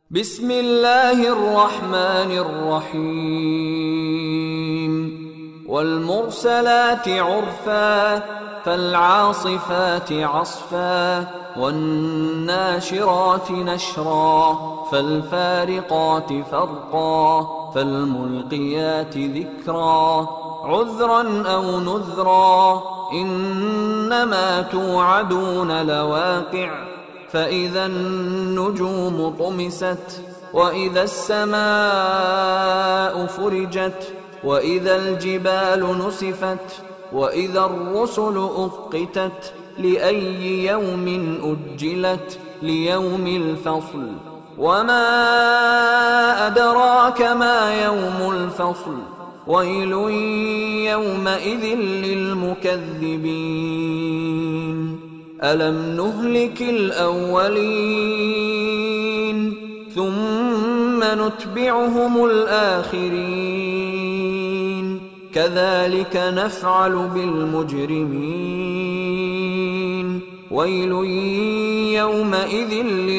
بسم الله الرحمن الرحيم والمرسلات عرفا فالعاصفات عصفا والناشرات نشرا فالفارقات فرقا فالملقيات ذكرا عذرا أو نذرا إنما توعدون لواقع فإذا النجوم طمست وإذا السماء فرجت وإذا الجبال نسفت وإذا الرسل أقتت لأي يوم أجلت ليوم الفصل وما أدراك ما يوم الفصل ويل يومئذ للمكذبين ألم نهلك الأولين ثم نتبعهم الآخرين كذلك نفعل بالمجرمين ويل يومئذ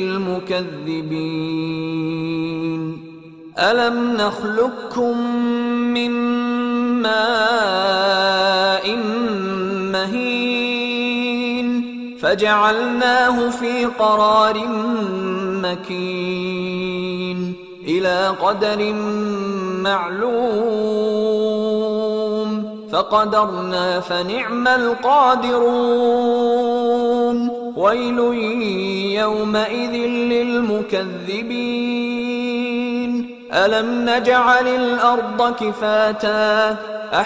للمكذبين ألم نخلقكم من ماء مهين فجعلناه في قرار مكين إلى قدر معلوم فقدرنا فنعم القادرون ويل يومئذ للمكذبين ألم نجعل الأرض كفاتا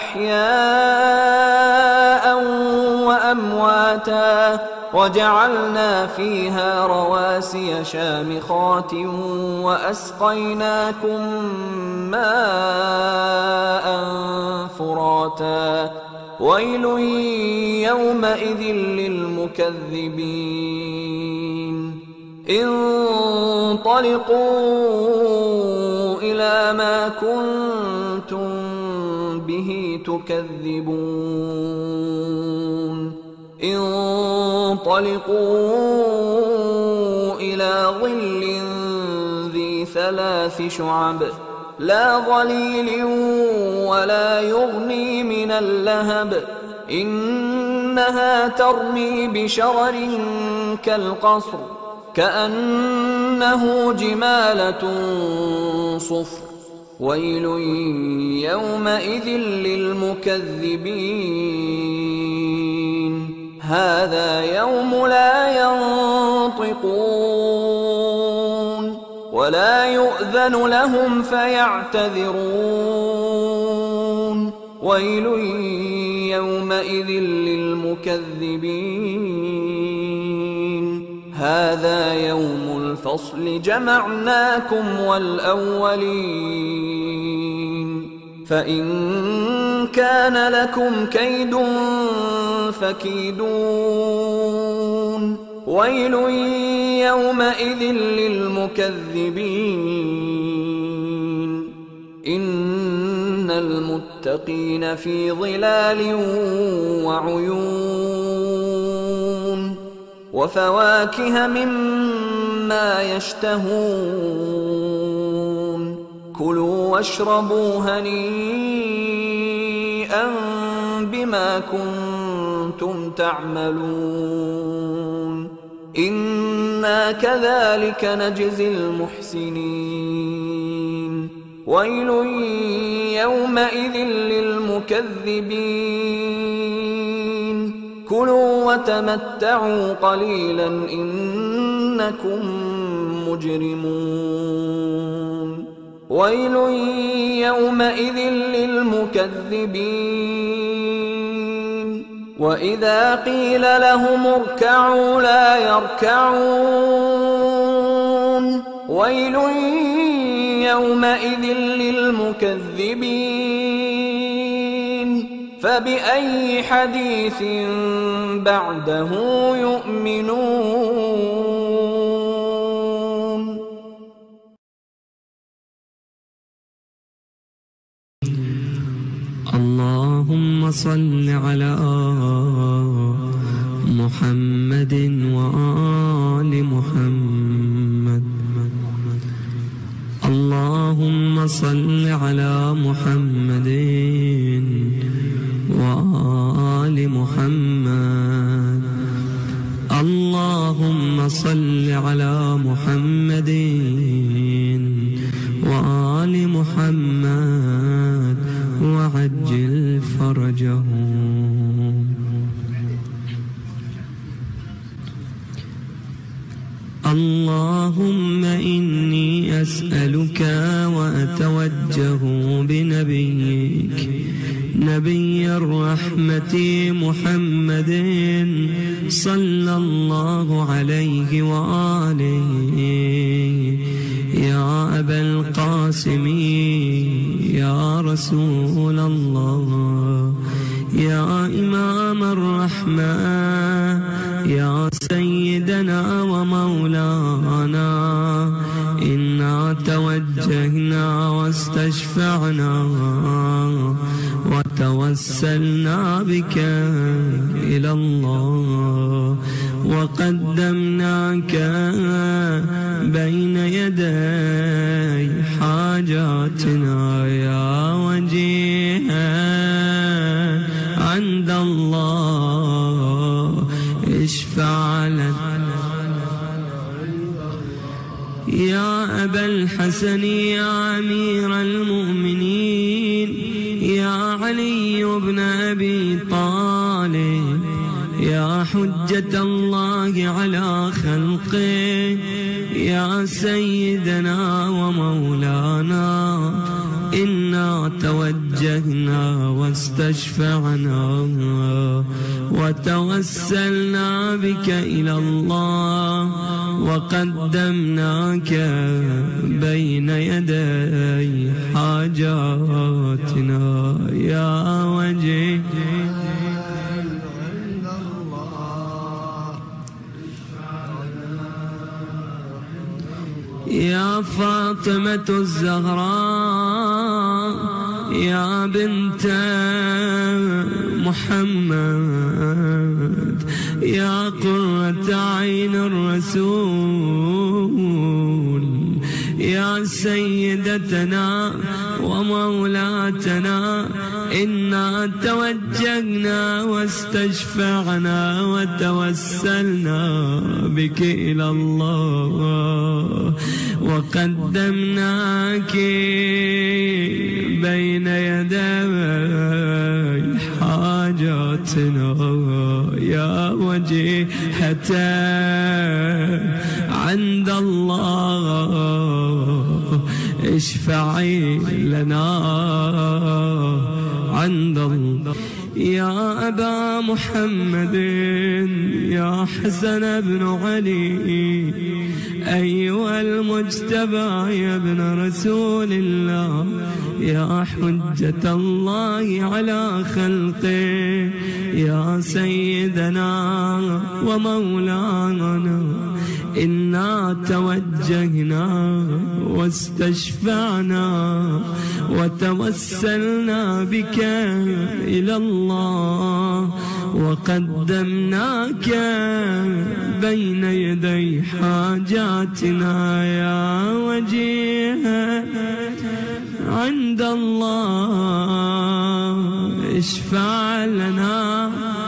أحياء وأمواتا وجعلنا فيها رواسي شامخات وأسقيناكم ماء فراتا ويل يومئذ للمكذبين انطلقوا إلى ما كنتم به تكذبون انطلقوا إلى ظل ذي 3 شعب لا ظليل ولا يغني من اللهب إنها ترمي بشرر كالقصر كأنه جمالة صفر ويل يومئذ للمكذبين هذا يوم لا ينطقون ولا يؤذن لهم فيعتذرون ويل يومئذ للمكذبين هذا يوم الفصل جمعناكم والأولين فإن كان لكم كيد فكيدون ويل يومئذ للمكذبين إن المتقين في ظلال وعيون وفواكه مما يشتهون كلوا واشربوا هنيئا بما كنتم تعملون إنا كذلك نجزي المحسنين ويل يومئذ للمكذبين كلوا وتمتعوا قليلا إنكم مجرمون ويل يومئذ للمكذبين وإذا قيل لهم اركعوا لا يركعون ويل يومئذ للمكذبين فبأي حديث بعده يؤمنون اللهم صل على محمد وآل محمد اللهم صل على محمد وآل محمد وعجل فرجهم. اللهم إني أسألك وأتوجه بنبيك نبي الرحمة محمد صلى الله عليه وآله يا أبا القاسم يا رسول الله يا إمام الرحمة يا سيدنا ومولانا إنا توجهنا واستشفعنا وتوسلنا بك إلى الله وقدمناك بين يدي حاجاتنا يا وجيها عند الله اشفع لنا يا أبا الحسن يا أمير المؤمنين يا علي بن أبي طالب يا حجة الله على خلقه يا سيدنا ومولانا إنا توجهنا واستشفعنا وتوسلنا بك إلى الله وقدمناك بين يدي حاجاتنا يا وجيه يا فاطمة الزهراء يا بنت محمد يا قرة عين الرسول يا سيدتنا ومولاتنا إنا توجهنا واستشفعنا وتوسلنا بك إلى الله وقدمناك بين يدي حاجاتنا يا وجيهة عند الله اشفعي لنا عند الله يا أبا محمد يا حسن بن علي أيها المجتبى يا ابن رسول الله يا حجة الله على خلقه يا سيدنا ومولانا إنا توجهنا واستشفعنا وتوسلنا بك إلى الله وقدمناك بين يدي حاجاتنا يا وجيها عند الله اشفع لنا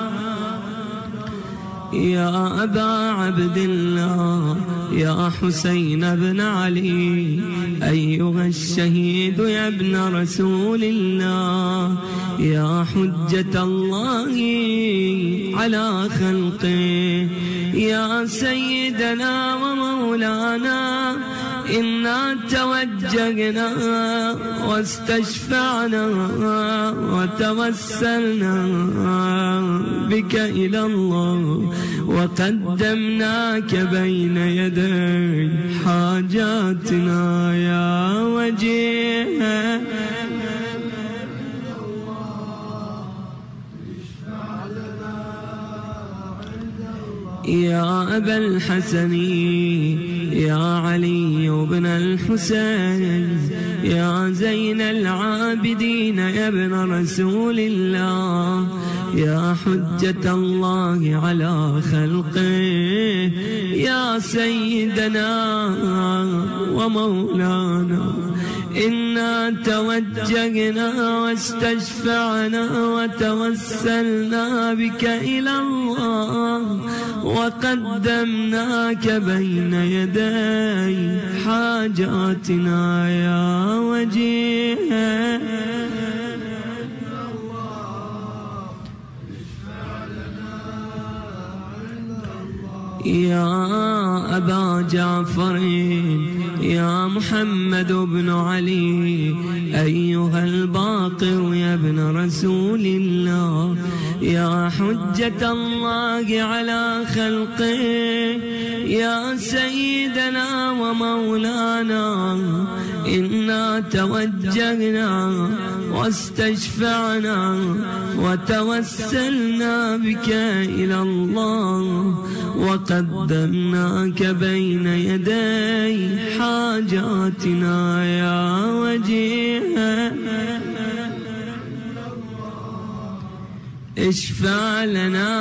يا أبا عبد الله يا حسين بن علي أيها الشهيد يا ابن رسول الله يا حجة الله على خلقه يا سيدنا ومولانا إنا توجهنا واستشفعنا وتوسلنا بك إلى الله وقدمناك بين يدي حاجاتنا يا وجيه يا أبا الحسن يا علي بن الحسين يا زين العابدين يا ابن رسول الله يا حجة الله على خلقه يا سيدنا ومولانا إنا توجهنا واستشفعنا وتوسلنا بك إلى الله وقدمناك بين يدي حاجاتنا يا وجيه. يا أبا جعفر يا محمد بن علي أيها الباقر يا ابن رسول الله يا حجة الله على خلقه يا سيدنا ومولانا إنا توجهنا واستشفعنا وتوسلنا بك إلى الله وقدمناك بين يدي حاجاتنا يا وجيه. اشفع لنا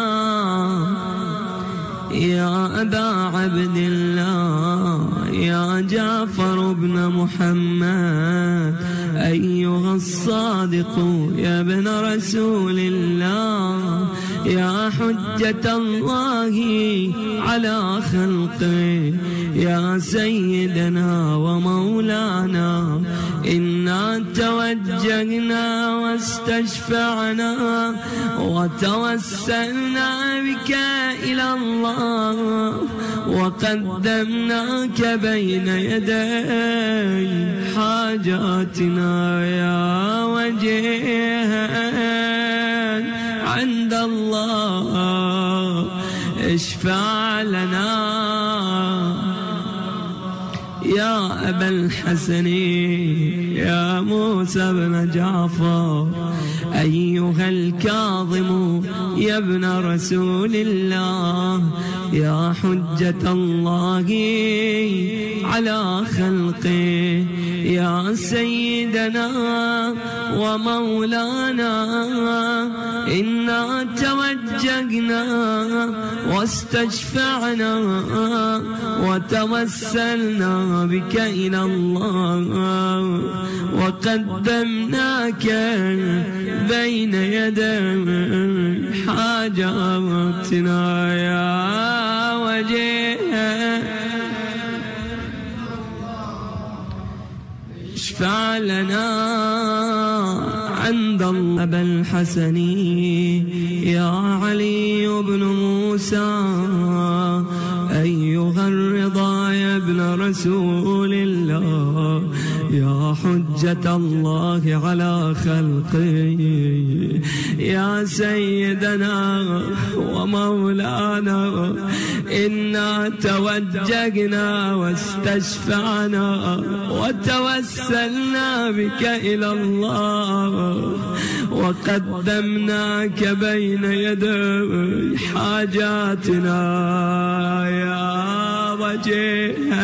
يا أبا عبد الله يا جعفر بن محمد أيها الصادق يا ابن رسول الله يا حجة الله على خلقه يا سيدنا ومولانا إنا توجهنا واستشفعنا وتوسلنا بك إلى الله وقدمناك بين يدي حاجاتنا يا وجيه عند الله. اشفع لنا يا أبا الحسن يا موسى بن جعفر أيها الكاظم يا ابن رسول الله يا حجة الله على خلقه يا سيدنا ومولانا إنا توجهنا واستشفعنا وتوسلنا بك إلى الله وقدمناك بين يدي حاجاتنا يا وجيه. اشفع لنا عند الله. أبا الحسن يا علي بن موسى أيها الرضا يا ابن رسول الله يا حجة الله على خلقه يا سيدنا ومولانا إنا توجهنا واستشفعنا وتوسلنا بك إلى الله وقدمناك بين يدي حاجاتنا يا وجيه.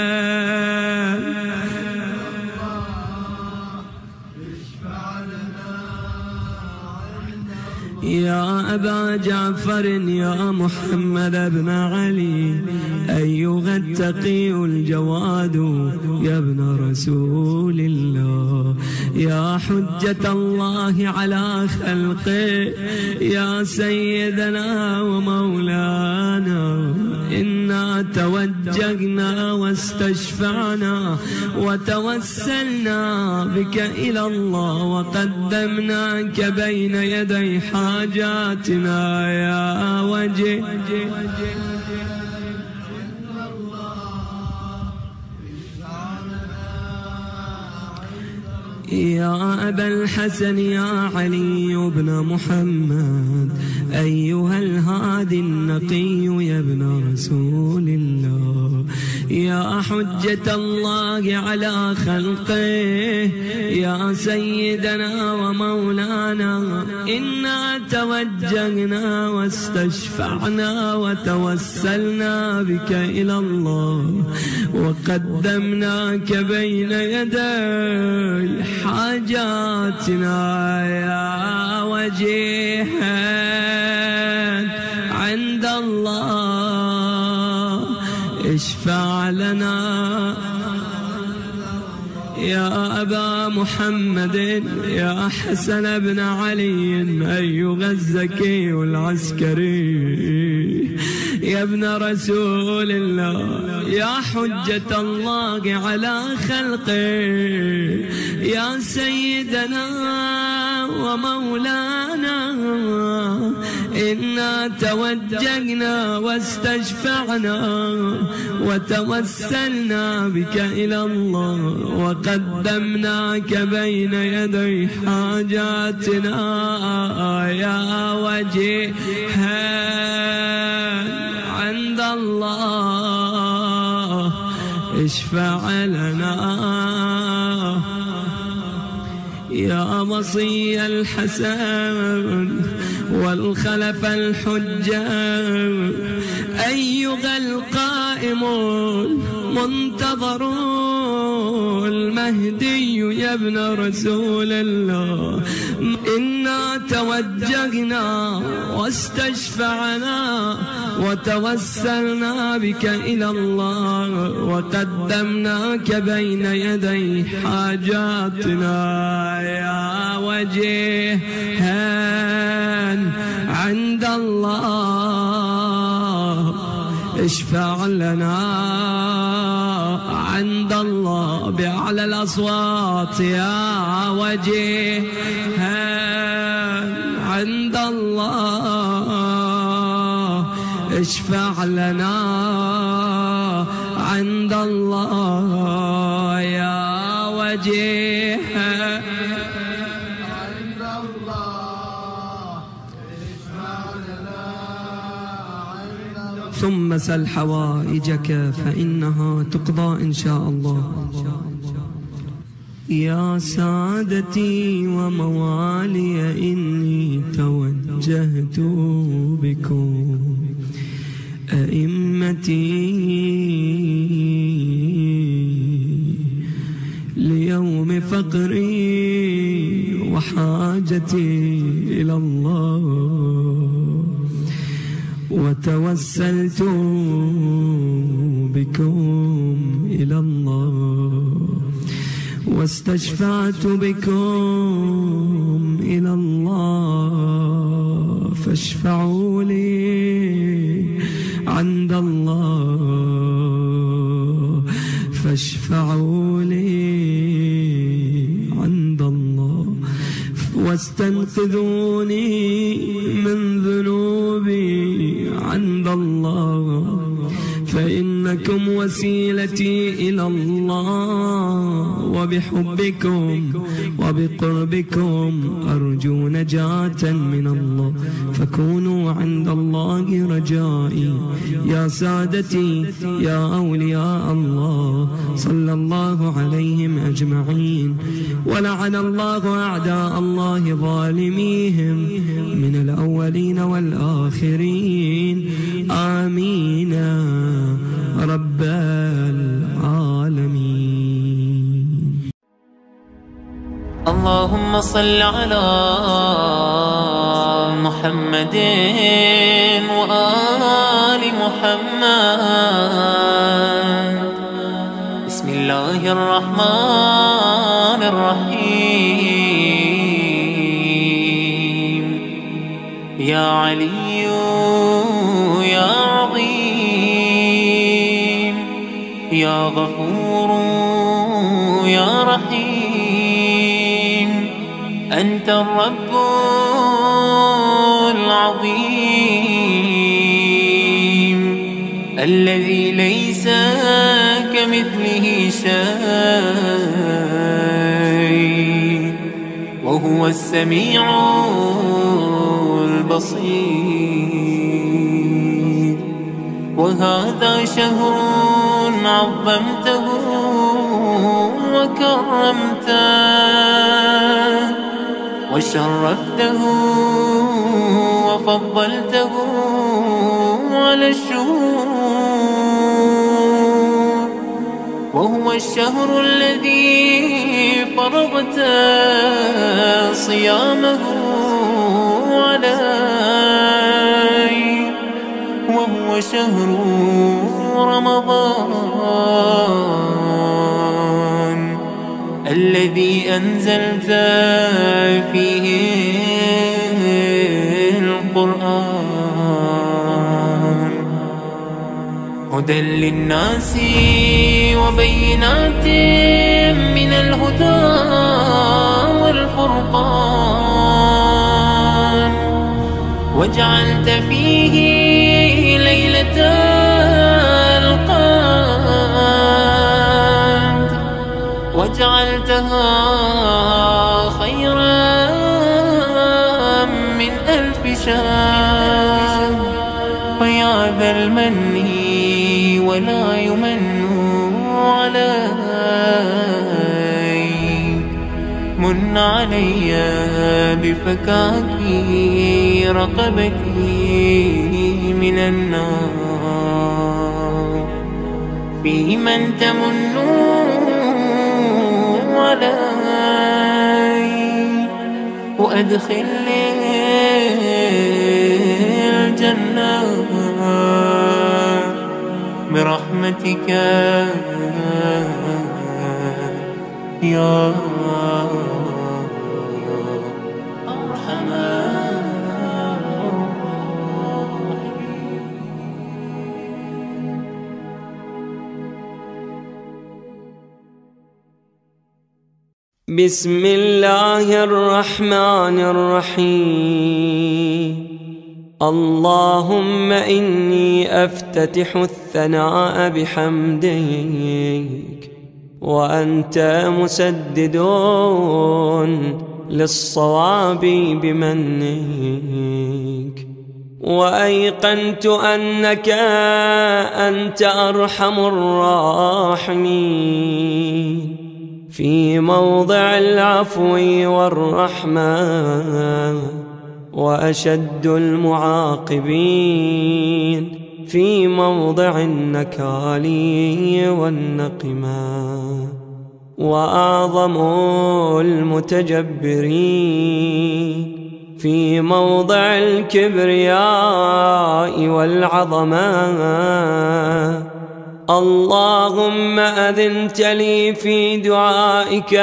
يا أبا جعفر يا محمد بن علي أيها التقي الجواد يا ابن رسول الله يا حجة الله على خلقه يا سيدنا ومولانا إنا توجهنا واستشفعنا وتوسلنا بك إلى الله وقدمناك بين يدي حاجاتنا يا وجه. يا أبا الحسن يا علي بن محمد أيها الهادي النقي يا ابن رسول الله يا حجة الله على خلقه يا سيدنا ومولانا إنا توجهنا واستشفعنا وتوسلنا بك إلى الله وقدمناك بين يدي حاجاتنا يا وجيه عند الله. اشفع لنا يا أبا محمد يا حسن بن علي أيها الزكي العسكري يا ابن رسول الله يا حجة الله على خلقه يا سيدنا ومولانا إنا توجهنا واستشفعنا وتوسلنا بك إلى الله وقدمناك بين يدي حاجاتنا يا وجيها عند الله اشفع لنا يا وصي الحسن والخلف الحجة أيها القائم المنتظر المهدي يا ابن رسول الله إنا توجهنا واستشفعنا وتوسلنا بك إلى الله وقدمناك بين يدي حاجاتنا يا وجيها عند الله اشفع لنا عند الله بأعلى الأصوات يا وجيها عند الله اشفع لنا عند الله يا وجيها عند الله اشفع لنا عند الله ثم سل حوائجك فإنها تقضى إن شاء الله. يا سادتي وموالي إني توجهت بكم أئمتي ليوم فقري وحاجتي إلى الله وتوسلت بكم إلى الله واستشفعت بكم إلى الله فاشفعوا لي عند الله فاشفعوا لي عند الله واستنقذوني من ذنوبي عند الله فإنكم وسيلتي إلى الله وبحبكم وبقربكم أرجو نجاة من الله فكونوا عند الله رجائي. يا سادتي يا أولياء الله صلى الله عليهم أجمعين ولعن الله أعداء الله ظالميهم من الأولين والآخرين آمين رب العالمين. اللهم صل على محمد وآل محمد. بسم الله الرحمن الرحيم. يا علي يا عظيم يا غفور يا رحيم أنت الرب العظيم الذي ليس كمثله شيء وهو السميع البصير. وهذا شهر عظمته وكرمته وشرفته وفضلته على الشهور. وهو الشهر الذي فرضت صيامه علي وهو شهر رمضان الذي أنزلت فيه القرآن هدى للناس وبينات من الهدى والفرقان وجعلت فيه ليلة القدر وجعلتها خيرا من 1000 شهر فيا ذا المن ولا يمن عليك من علي بفكاك رقبتي من النار في من تمن علي وأدخلني الجنة برحمتك يا أرحم بسم الله الرحمن الرحيم اللهم إني أفتتح الثناء بحمدك وأنت مسدد للصواب بمنك وأيقنت أنك أنت أرحم الراحمين في موضع العفو والرحمة وأشد المعاقبين في موضع النكال والنقمة وأعظم المتجبرين في موضع الكبرياء والعظمة اللهم أذنت لي في دعائك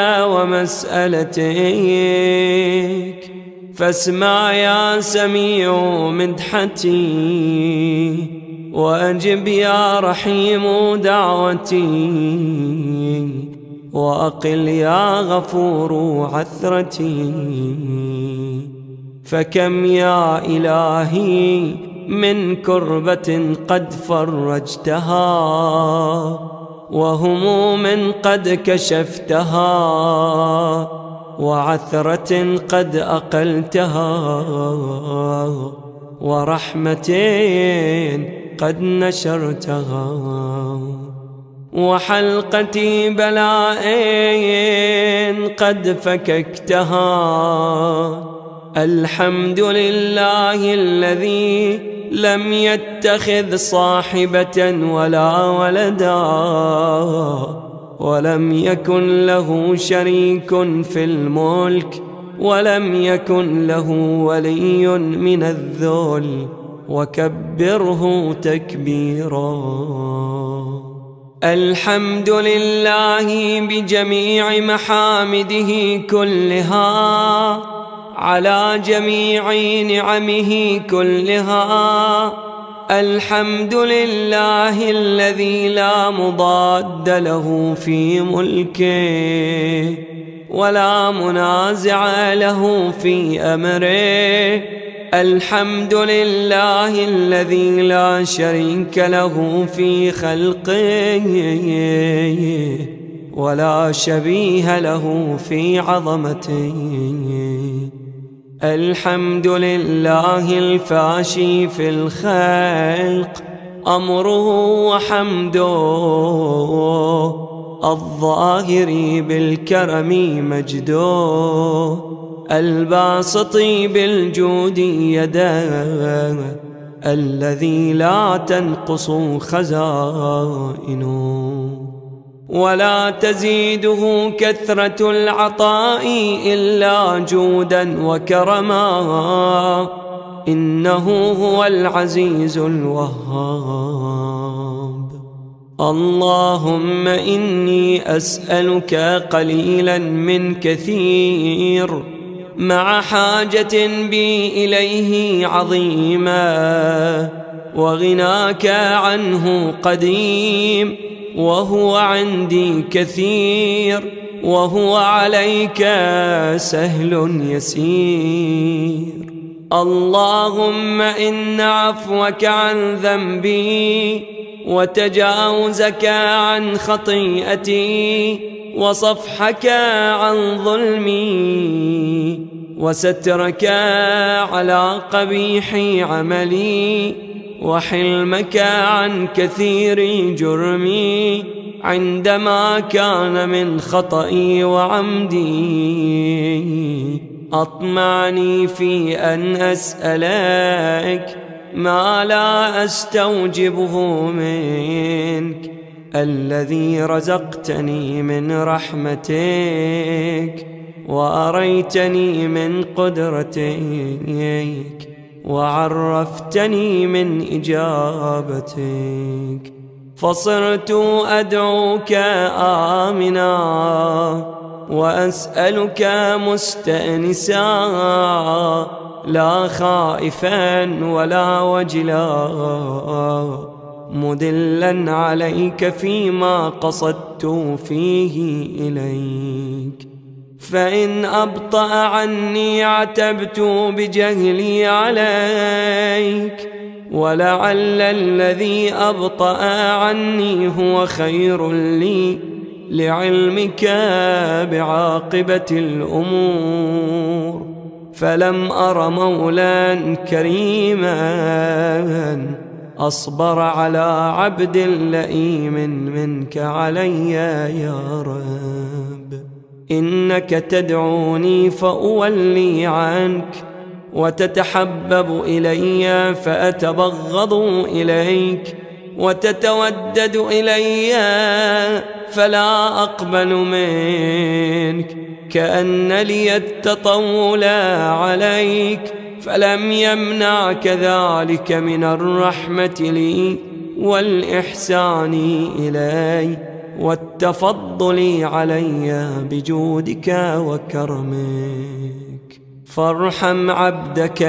ومسألتك فاسمع يا سميع مدحتي وأجب يا رحيم دعوتي وأقل يا غفور عثرتي فكم يا إلهي من كربة قد فرجتها وهموم قد كشفتها وعثرة قد أقلتها ورحمة قد نشرتها وحلقة بلاء قد فككتها الحمد لله الذي لم يتخذ صاحبة ولا ولدا ولم يكن له شريك في الملك ولم يكن له ولي من الذل وكبره تكبيرا الحمد لله بجميع محامده كلها على جميع نعمه كلها الحمد لله الذي لا مضاد له في ملكه ولا منازع له في أمره الحمد لله الذي لا شريك له في خلقه ولا شبيه له في عظمته الحمد لله الفاشي في الخلق أمره وحمده الظاهر بالكرم مجده الباسط بالجود يده الذي لا تنقص خزائنه ولا تزيده كثرة العطاء إلا جودا وكرما إنه هو العزيز الوهاب اللهم إني أسألك قليلا من كثير مع حاجة بي إليه عظيمة، وغناك عنه قديم، وهو عندي كثير، وهو عليك سهل يسير. اللهم إن عفوك عن ذنبي، وتجاوزك عن خطيئتي، وصفحك عن ظلمي، وسترك على قبيح عملي، وحلمك عن كثير جرمي عندما كان من خطئي وعمدي. أطمعني في أن أسألك ما لا أستوجبه منك، الذي رزقتني من رحمتك، وأريتني من قدرتك، وعرفتني من إجابتك، فصرت أدعوك آمنا، وأسألك مستأنسا، لا خائفا ولا وجلا، مدلا عليك فيما قصدت فيه إليك. فإن أبطأ عني عتبت بجهلي عليك، ولعل الذي أبطأ عني هو خير لي لعلمك بعاقبة الأمور. فلم أر مولا كريما أصبر على عبد لئيم منك علي يا رب. إنك تدعوني فأولي عنك، وتتحبب إلي فأتبغض إليك، وتتودد إلي فلا أقبل منك، كأن لي التطول عليك، فلم يمنعك ذلك من الرحمة لي والإحسان إلي والتفضل علي بجودك وكرمك. فارحم عبدك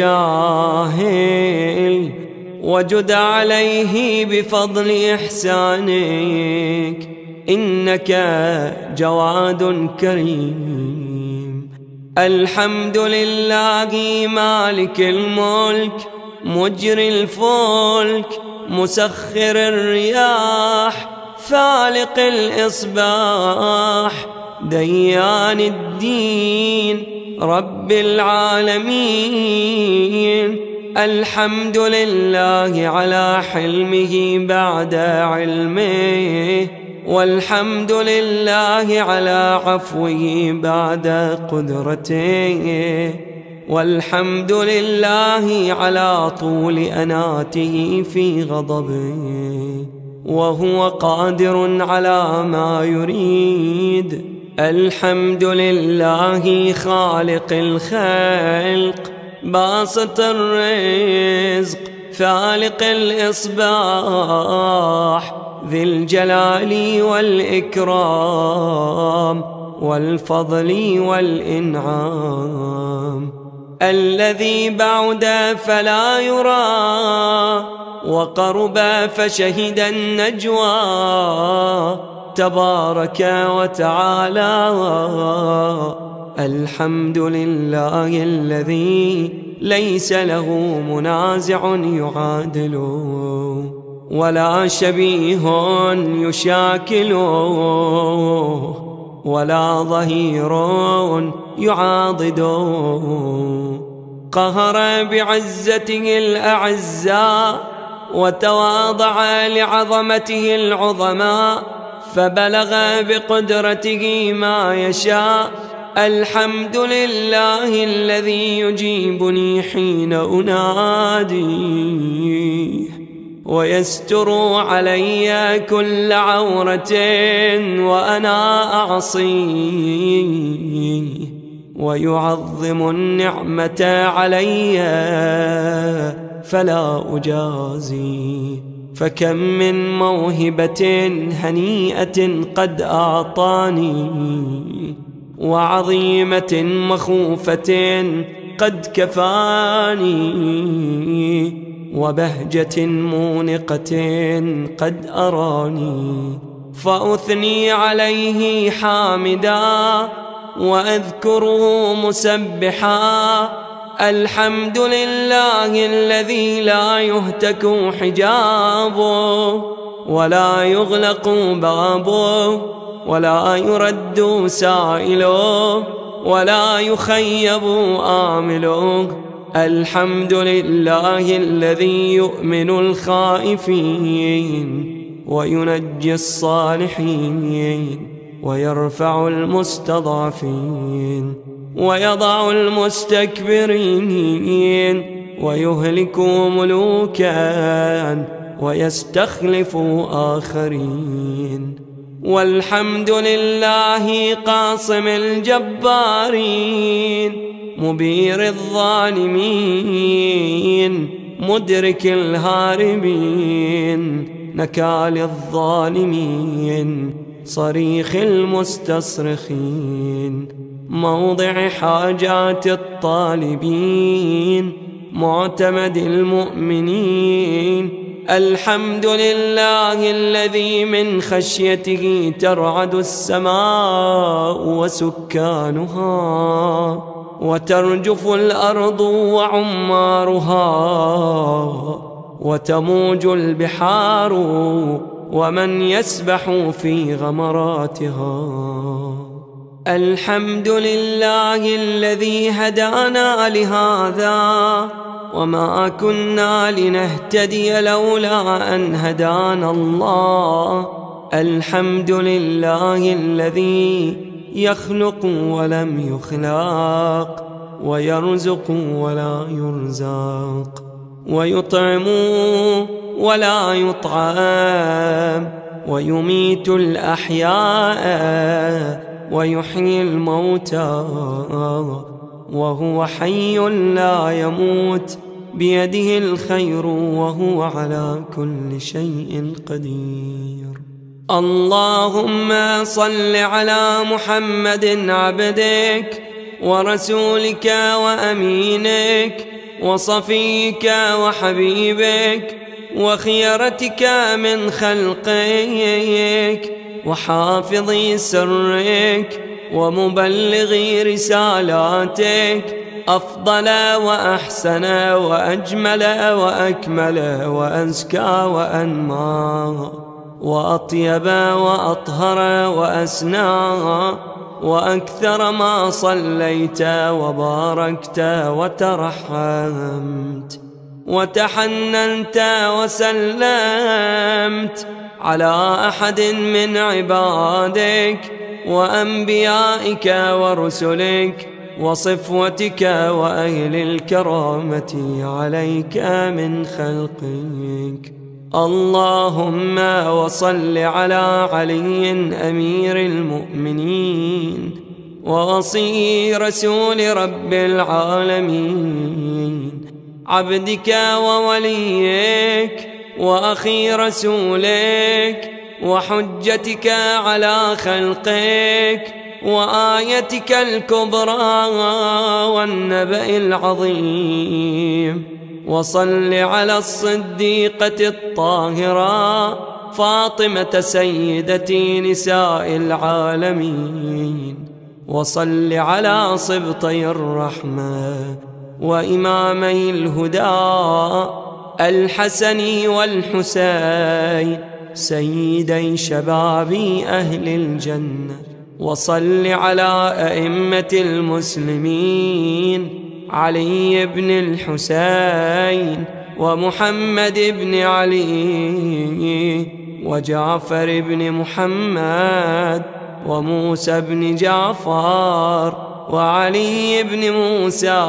الجاهل، وجد عليه بفضل إحسانك، إنك جواد كريم. الحمد لله مالك الملك، مجري الفلك، مسخر الرياح، فالق الإصباح، ديان الدين، رب العالمين. الحمد لله على حلمه بعد علمه، والحمد لله على عفوه بعد قدرته، والحمد لله على طول أناته في غضبه، وهو قادر على ما يريد. الحمد لله خالق الخلق، باسط الرزق، فالق الإصباح، ذي الجلال والإكرام والفضل والإنعام، الذي بعد فلا يرى، وقرب فشهد النجوى، تبارك وتعالى. الحمد لله الذي ليس له منازع يعادله، ولا شبيه يشاكله، ولا ظهير يعاضده. قهر بعزته الأعزاء، وتواضع لعظمته العظماء، فبلغ بقدرته ما يشاء. الحمد لله الذي يجيبني حين أناديه، ويستر علي كل عورة وأنا أعصيه، ويعظم النعمة علي فلا أجازي، فكم من موهبة هنيئة قد أعطاني، وعظيمة مخوفة قد كفاني، وبهجة مونقة قد أراني، فأثني عليه حامدا وأذكره مسبحا. الحمد لله الذي لا يهتك حجابه ولا يغلق بابه ولا يرد سائله ولا يخيب آمله. الحمد لله الذي يؤمن الخائفين وينجي الصالحين ويرفع المستضعفين ويضع المستكبرين ويهلك ملوكا ويستخلف آخرين. والحمد لله قاصم الجبارين مبير الظالمين مدرك الهاربين نكال الظالمين صريخ المستصرخين موضع حاجات الطالبين معتمد المؤمنين. الحمد لله الذي من خشيته ترعد السماء وسكانها وترجف الأرض وعمارها وتموج البحار ومن يسبح في غمراتها. الحمد لله الذي هدانا لهذا وما كنا لنهتدي لولا أن هدانا الله. الحمد لله الذي يخلق ولم يخلق ويرزق ولا يرزق ويطعم ولا يطعم ويميت الأحياء ويحيي الموتى وهو حي لا يموت بيده الخير وهو على كل شيء قدير. اللهم صل على محمد عبدك ورسولك وأمينك وصفيك وحبيبك وخيرتك من خلقك وحافظ سرك ومبلغ رسالاتك أفضل وأحسن وأجمل وأكمل وأزكى وأنمى وأطيب وأطهر وأسنى وأكثر ما صليت وباركت وترحمت وتحننت وسلمت على أحد من عبادك وأنبيائك ورسلك وصفوتك وأهل الكرامة عليك من خلقك. اللهم وصل على علي أمير المؤمنين ووصي رسول رب العالمين عبدك ووليك وأخي رسولك وحجتك على خلقك وآيتك الكبرى والنبأ العظيم. وصل على الصديقة الطاهرة فاطمة سيدة نساء العالمين. وصل على صبطي الرحمة وإمامي الهدى الحسن والحسين سيدي شباب أهل الجنة. وصل على أئمة المسلمين علي بن الحسين ومحمد بن علي وجعفر بن محمد وموسى بن جعفر وعلي بن موسى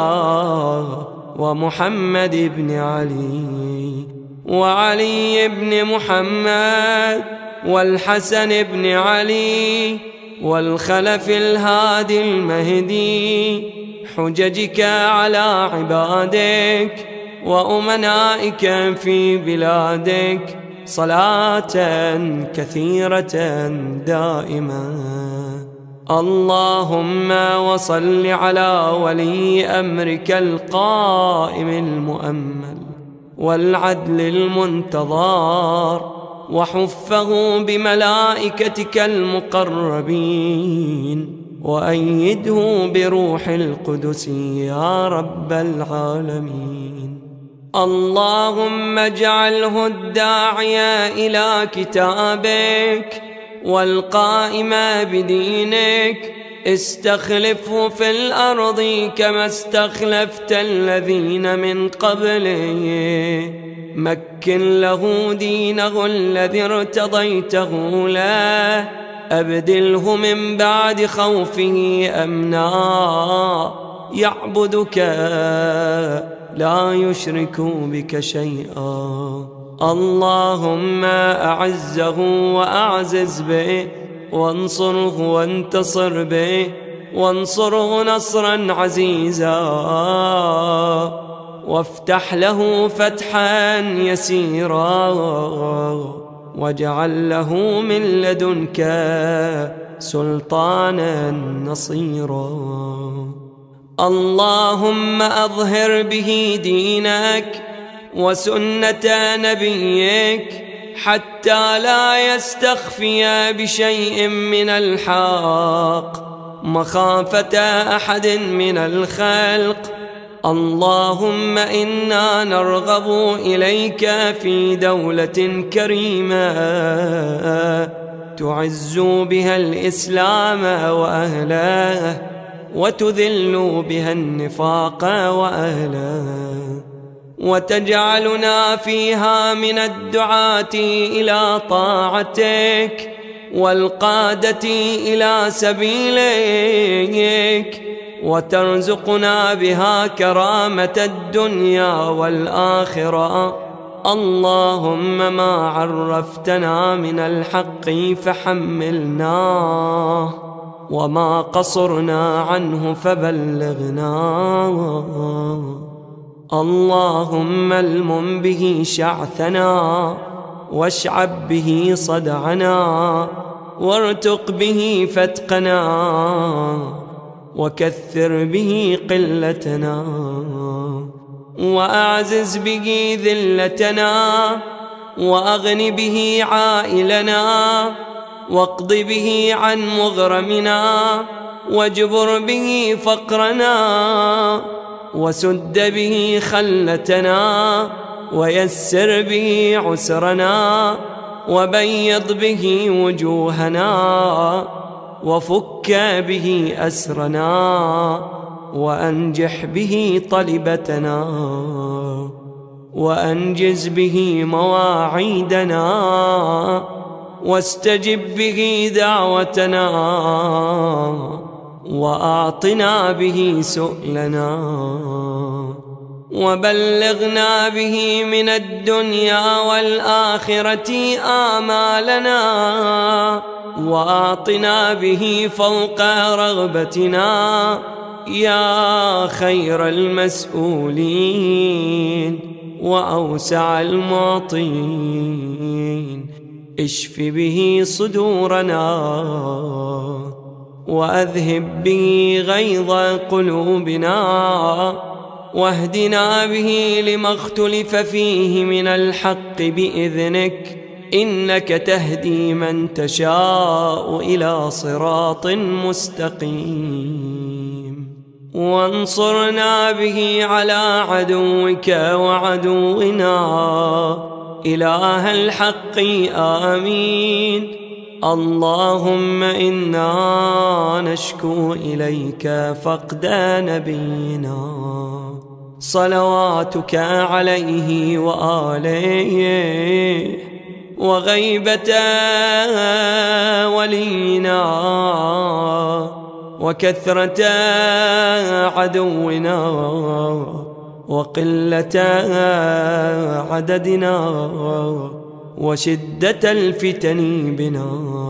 ومحمد بن علي وعلي بن محمد والحسن بن علي والخلف الهادي المهدي حججك على عبادك وأمنائك في بلادك صلاة كثيرة دائمة. اللهم وصل على ولي أمرك القائم المؤمل والعدل المنتظر، وحفه بملائكتك المقربين، وأيده بروح القدس يا رب العالمين. اللهم اجعله الداعي إلى كتابك والقائم بدينك، استخلفه في الأرض كما استخلفت الذين من قبله، مكن له دينه الذي ارتضيته له، أبدله من بعد خوفه أمنا، يعبدك لا يشرك بك شيئا. اللهم أعزه وأعزز به، وانصره وانتصر به، وانصره نصرا عزيزا، وافتح له فتحا يسيرا، واجعل له من لدنك سلطانا نصيرا. اللهم أظهر به دينك وسنة نبيك، حتى لا يستخفي بشيء من الحق مخافة أحد من الخلق. اللهم إنا نرغب إليك في دولة كريمة تعز بها الإسلام وأهله، وتذل بها النفاق وأهله، وتجعلنا فيها من الدعاة إلى طاعتك والقادة إلى سبيلك، وترزقنا بها كرامة الدنيا والآخرة. اللهم ما عرفتنا من الحق فحملناه، وما قصرنا عنه فبلغناه. اللهم المم به شعثنا، واشعب به صدعنا، وارتق به فتقنا، وكثر به قلتنا، وأعزز به ذلتنا، وأغن به عائلنا، واقض به عن مغرمنا، واجبر به فقرنا، وسد به خلتنا، ويسر به عسرنا، وبيض به وجوهنا، وفك به أسرنا، وأنجح به طلبتنا، وأنجز به مواعيدنا، واستجب به دعوتنا، وأعطنا به سؤلنا، وبلغنا به من الدنيا والآخرة آمالنا، وأعطنا به فوق رغبتنا يا خير المسؤولين وأوسع المعطين. اشف به صدورنا، وأذهب به غيظ قلوبنا، واهدنا به لما اختلف فيه من الحق بإذنك، إنك تهدي من تشاء إلى صراط مستقيم. وانصرنا به على عدوك وعدونا إله الحق آمين. اللهم إنا نشكو إليك فقد نبينا صلواتك عليه وآله، وغيبة ولينا، وكثرة عدونا، وقلة عددنا، وشدة الفتن بنا،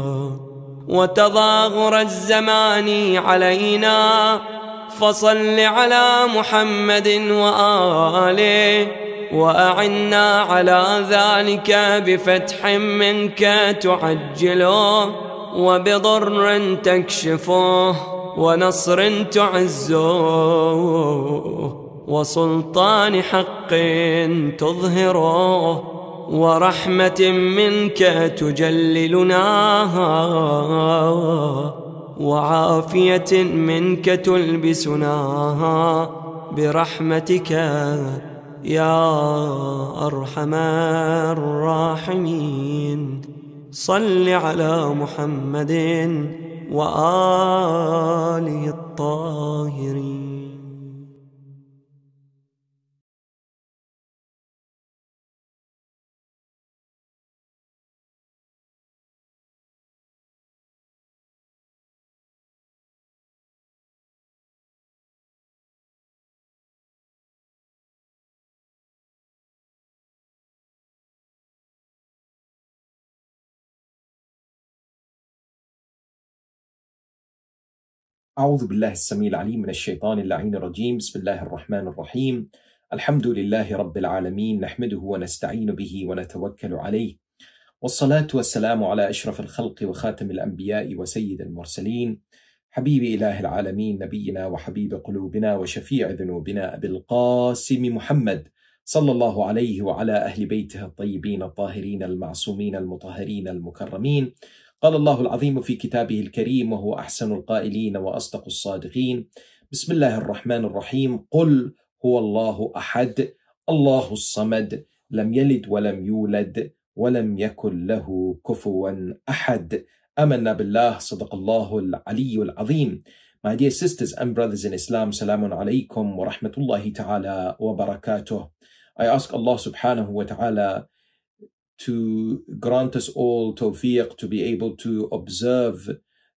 وتظاهر الزمان علينا. فصل على محمد وآله وأعنا على ذلك بفتح منك تعجله، وبضر تكشفه، ونصر تعزه، وسلطان حق تظهره، ورحمة منك تجللناها، وعافية منك تلبسناها برحمتك يا أرحم الراحمين. صل على محمد وآله الطاهرين. أعوذ بالله السميع العليم من الشيطان اللعين الرجيم. بسم الله الرحمن الرحيم. الحمد لله رب العالمين، نحمده ونستعين به ونتوكل عليه، والصلاة والسلام على أشرف الخلق وخاتم الأنبياء وسيد المرسلين، حبيب إله العالمين، نبينا وحبيب قلوبنا وشفيع ذنوبنا أبي القاسم محمد صلى الله عليه وعلى أهل بيته الطيبين الطاهرين المعصومين المطهرين المكرمين. قال الله العظيم في كتابه الكريم وهو أحسن القائلين وأصدق الصادقين: بسم الله الرحمن الرحيم. قل هو الله أحد الله الصمد لم يلد ولم يولد ولم يكن له كفوا أحد. آمنا بالله. صدق الله العلي العظيم. My dear sisters and brothers in Islam, Salamun alaykum wa rahmatullahi ta'ala wa barakatuh. I ask Allah subhanahu wa ta'ala to grant us all tawfiq to be able to observe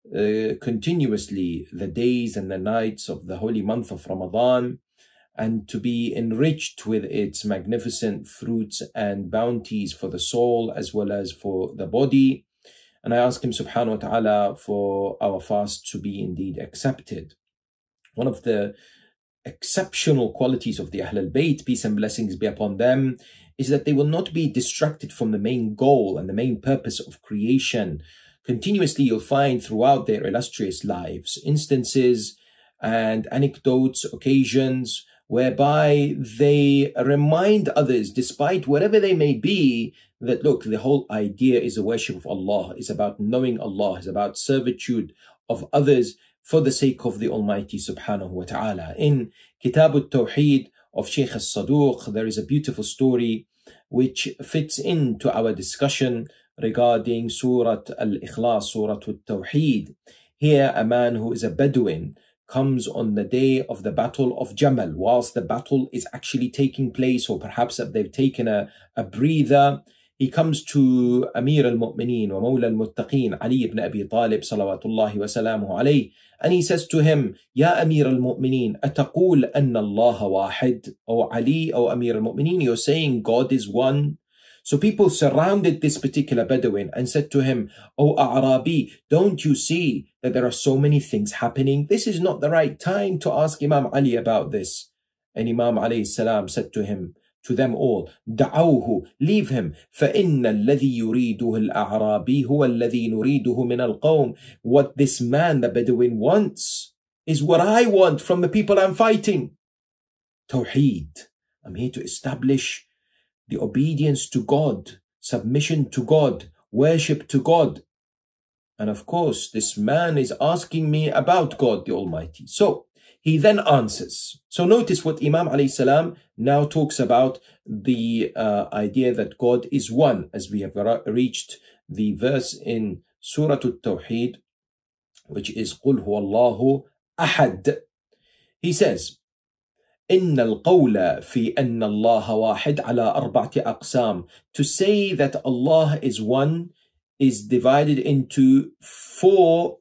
continuously the days and the nights of the holy month of Ramadan, and to be enriched with its magnificent fruits and bounties for the soul as well as for the body. And I ask him subhanahu wa ta'ala for our fast to be indeed accepted. One of the exceptional qualities of the Ahl al-Bayt, peace and blessings be upon them, is that they will not be distracted from the main goal and the main purpose of creation. Continuously, you'll find throughout their illustrious lives instances and anecdotes, occasions, whereby they remind others, despite whatever they may be, that look, the whole idea is the worship of Allah, is about knowing Allah, is about servitude of others for the sake of the Almighty subhanahu wa ta'ala. In Kitab al-Tawheed of Sheikh al-Saduq, there is a beautiful story which fits into our discussion regarding Surah Al-Ikhlas, Surah Al-Tawheed. Here, a man who is a Bedouin comes on the day of the Battle of Jamal, whilst the battle is actually taking place, or perhaps they've taken a breather. He comes to Amir al-Mu'mineen wa Mawla al-Muttaqeen, Ali ibn Abi Talib, salawatullahi wa salamuhu alayhi, and he says to him, Ya Amir al-Mu'mineen, ataqul anna Allah wahid? O Ali, O Amir al-Mu'mineen, you're saying God is one? So people surrounded this particular Bedouin and said to him, O A'rabi, don't you see that there are so many things happening? This is not the right time to ask Imam Ali about this. And Imam alayhi salam said to him, to them all, دعوه, leave him, فإن الذي يريده الأعرابي هو الذي نريده من القوم. What this man, the Bedouin, wants is what I want from the people I'm fighting. Tawheed. I'm here to establish the obedience to God, submission to God, worship to God. And of course, this man is asking me about God the Almighty. So he then answers. So notice what Imam alayhi salam now talks about, the idea that God is one, as we have reached the verse in Surah Al-Tawheed, which is قُلْ هُوَ اللَّهُ أَحَدٌ. He says, إِنَّ الْقَوْلَ فِي أَنَّ اللَّهَ وَاحِدٌ عَلَى أَرْبَعَةِ أَقْسَامٍ. To say that Allah is one is divided into 4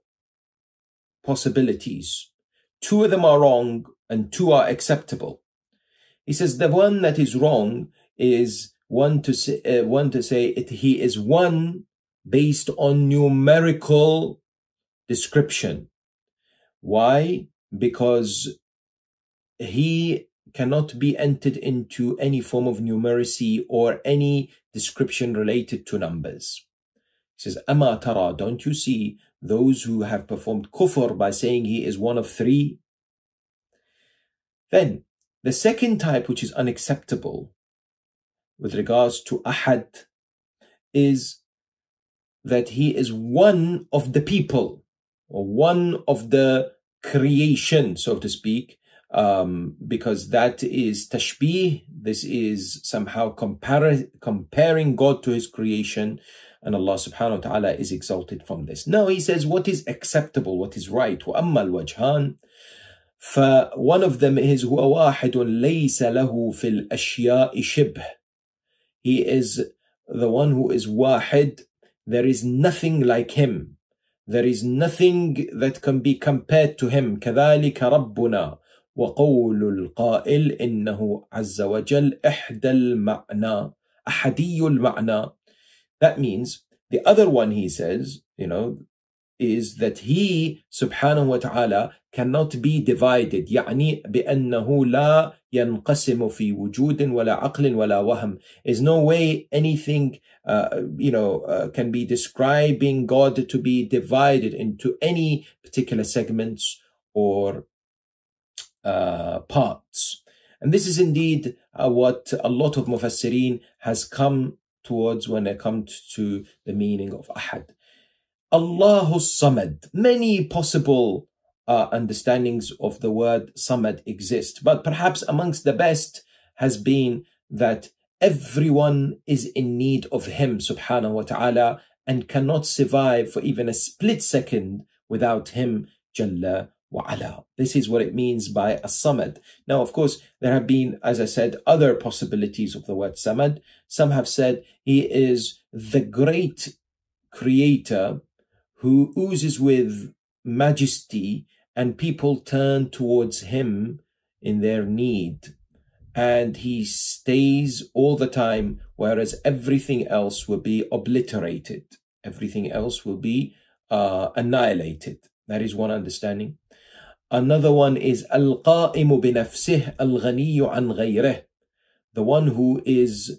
possibilities. 2 of them are wrong and 2 are acceptable. He says the one that is wrong is one to say he is one based on numerical description. Why? Because he cannot be entered into any form of numeracy or any description related to numbers. He says, Ama tara, don't you see those who have performed kufr by saying he is one of three? Then, the second type, which is unacceptable with regards to ahad, is that he is one of the people, or one of the creation, so to speak, because that is tashbih. This is somehow comparing God to his creation, and Allah subhanahu wa ta'ala is exalted from this. No, he says what is acceptable, what is right. وَأَمَّا الْوَجْهَانِ, فone of them is هُوَ وَاحِدٌ لَيْسَ لَهُ فِي الْأَشْيَاءِ شِبْهٍ. He is the one who is wahid. There is nothing like him. There is nothing that can be compared to him. كَذَلِكَ رَبُّنَا وَقَوْلُ الْقَائِلِ إِنَّهُ عَزَّ وَجَلْ إِحْدَى الْمَعْنَى أَحَدِيُّ الْمَعْنَى. That means the other one, he says, is that he subhanahu wa ta'ala cannot be divided. يعني بأنه لا ينقسم في وجود ولا عقل ولا وهم. There's no way anything can be describing God to be divided into any particular segments or parts. And this is indeed what a lot of mufassirin has come towards when it comes to the meaning of ahad. Allahu Samad. Many possible understandings of the word Samad exist, but perhaps amongst the best has been that everyone is in need of him subhanahu wa ta'ala and cannot survive for even a split second without him Jalla wa ala. This is what it means by a Samad. Now, of course, there have been, as I said, other possibilities of the word Samad. Some have said he is the great creator who oozes with majesty and people turn towards him in their need. And he stays all the time, whereas everything else will be obliterated. Everything else will be annihilated. That is one understanding. Another one is Al-Qa'imu binafsih al-Ghaniyu an ghayrih. The one who is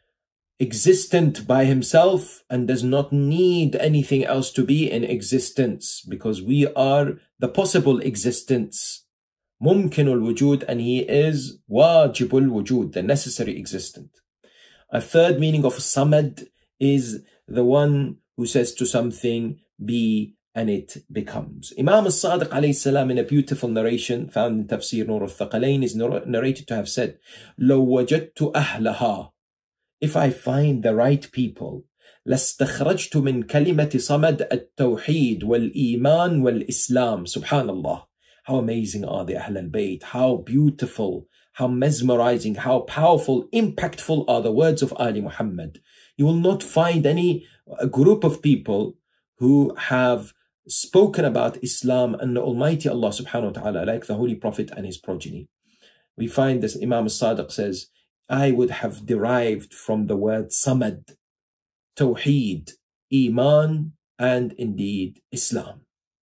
existent by himself and does not need anything else to be in existence, because we are the possible existence. Mumkinul wujud, and he is wajibul wujud, the necessary existent. A third meaning of Samad is the one who says to something, be, and it becomes. Imam al-Sadiq alayhi salam, in a beautiful narration found in Tafsir Nur al-Thaqalain, is narrated to have said, لو وجدت أهلها, if I find the right people, لاستخرجت من كلمة صمد التوحيد والإيمان والإسلام. Subhanallah. How amazing are the Ahl al-Bayt, how beautiful, how mesmerizing, how powerful, impactful are the words of Ali Muhammad. You will not find a group of people who have spoken about Islam and the Almighty Allah subhanahu wa ta'ala like the Holy Prophet and his progeny. We find this, Imam al-Sadiq says, I would have derived from the word Samad, Tawheed, Iman, and indeed Islam.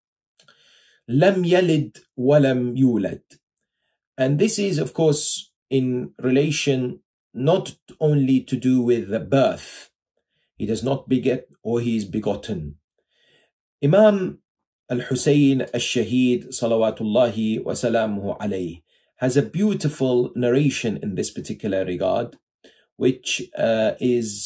Lam yalid walam yulad. And this is, of course, in relation not only to do with the birth. He does not beget or he is begotten. Imam Al-Husayn Al-Shaheed, salawatullahi wa salamuhu alayhi, has a beautiful narration in this particular regard, which is,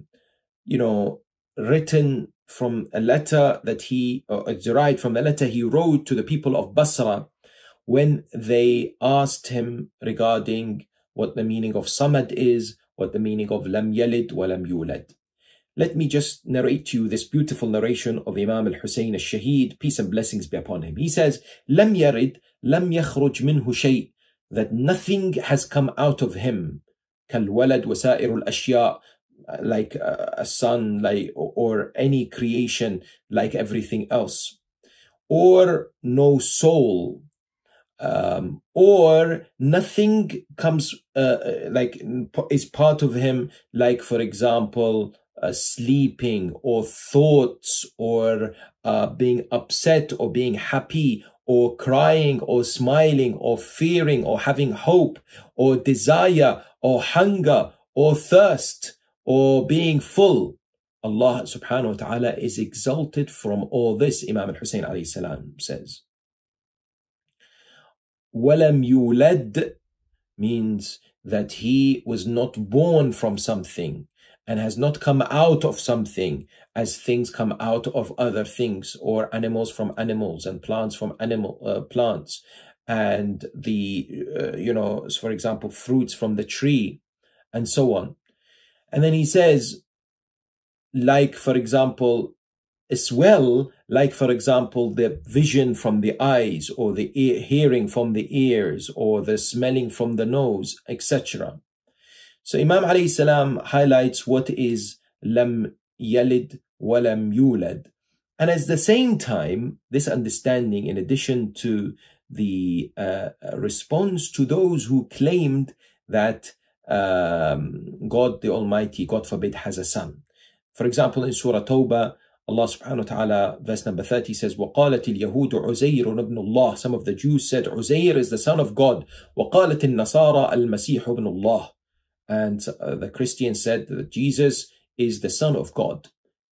written from a letter that derived from a letter he wrote to the people of Basra when they asked him regarding what the meaning of Samad is, what the meaning of Lam Yalid wa Lam Yulad. Let me just narrate to you this beautiful narration of Imam Al-Husayn Al-Shaheed, peace and blessings be upon him. He says, Lam Yarid, Lam Yakhruj minhu shay', that nothing has come out of him. Kal-walad wa sa'irul ashya', like a son, like or any creation, like everything else. Or no soul, or nothing comes is part of him, like for example sleeping or thoughts or being upset or being happy or crying or smiling or fearing or having hope or desire or hunger or thirst or being full. Allah subhanahu wa ta'ala is exalted from all this. Imam al-Hussein alayhi salam says. وَلَمْ يُولَدْ means that he was not born from something and has not come out of something as things come out of other things, or animals from animals and plants from plants, and for example, fruits from the tree and so on. And then he says, like, for example, as well, like, for example, the vision from the eyes, or the hearing from the ears, or the smelling from the nose, etc. So Imam alayhi salam highlights what is lam yalid wa lam yulad. And at the same time, this understanding, in addition to the response to those who claimed that God the Almighty, God forbid, has a son. For example, in Surah Tawbah, Allah subhanahu wa ta'ala, verse number 30 says, وَقَالَتِ الْيَهُودُ عُزَيْرٌ ابْنُ اللَّهِ. Some of the Jews said Uzair is the son of God. وَقَالَتِ النَّصَارَى الْمَسِيحُ ابْنُ اللَّهِ. And the Christians said that Jesus is the son of God.